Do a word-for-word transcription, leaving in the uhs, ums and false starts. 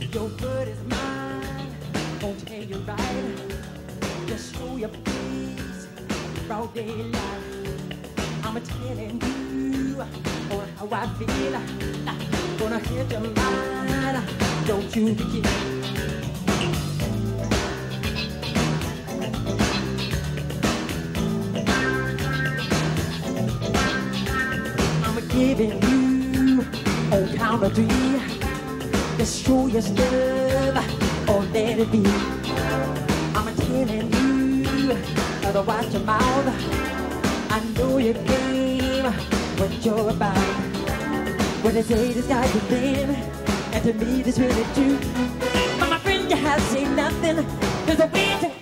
Your word is mine, won't tell you right. Just show your face, broad daylight. I'm telling you on how I feel. Gonna hit your mind, don't you begin. I'm giving you on count of three. Just show your love or let it be. I'm telling you to watch your mouth. I know your game, what you're about. When they say the sky's the limit, and to me this really true. But my friend, you have seen nothing. There's a way to